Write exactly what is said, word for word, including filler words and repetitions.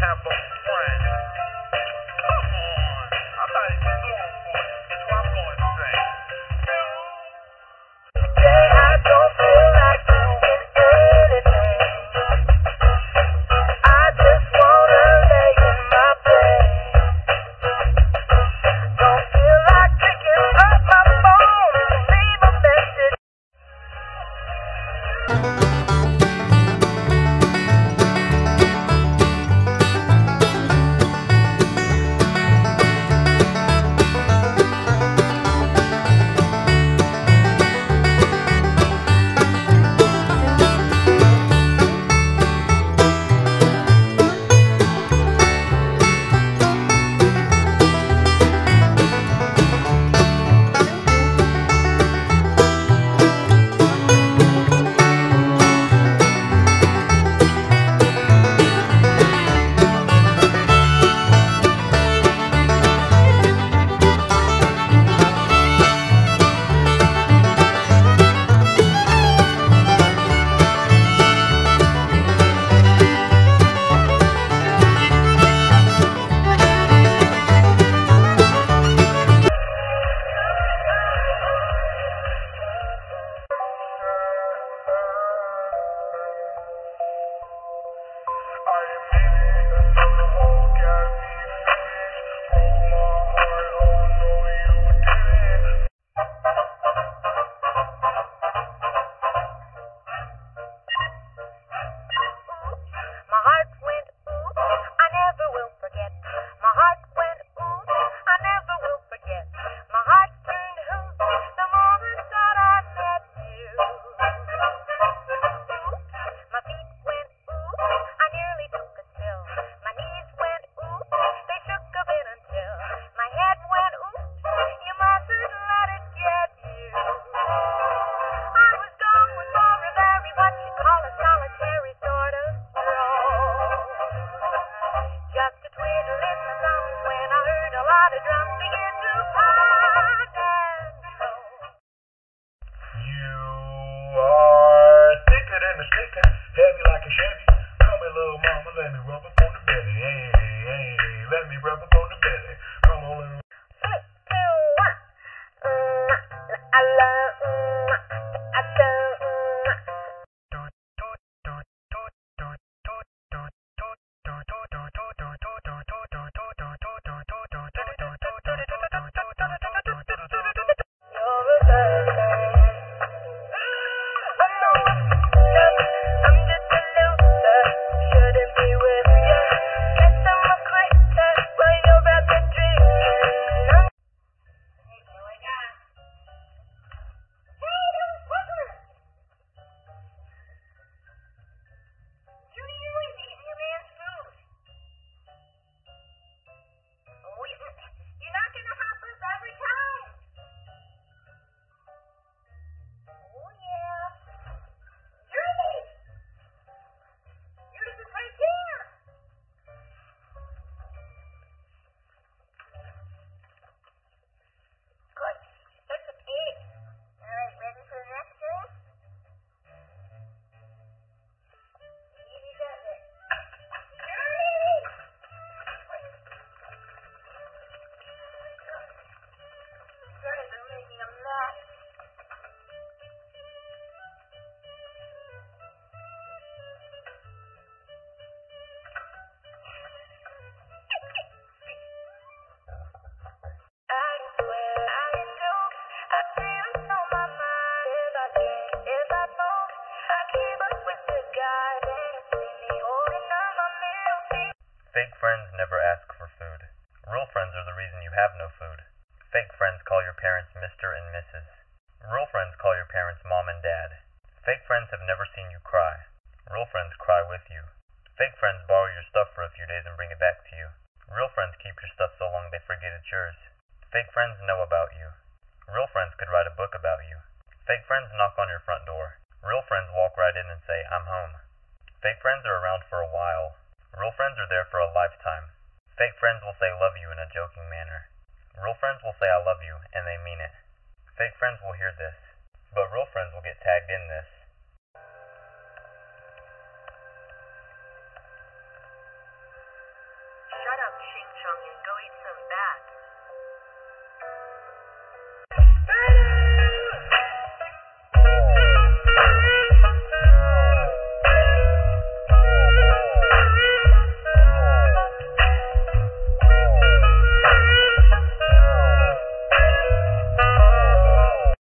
have a friend. Come on. I'm not even doing for you. That's what I'm going to say. Today I don't feel like doing anything. I just wanna lay in my bed. Don't feel like picking up my phone and leave a message. Fake friends never ask for food. Real friends are the reason you have no food. Fake friends call your parents Mister and Missus Real friends call your parents Mom and Dad. Fake friends have never seen you cry. Real friends cry with you. Fake friends borrow your stuff for a few days and bring it back to you. Real friends keep your stuff so long they forget it's yours. Fake friends know about you. Real friends could write a book about you. Fake friends knock on your front door. Real friends walk right in and say, "I'm home." Fake friends are around for a while. Real friends are there for a lifetime. Fake friends will say love you in a joking manner. Real friends will say I love you, and they mean it. Fake friends will hear this, but real friends will get tagged in this. eat some bats.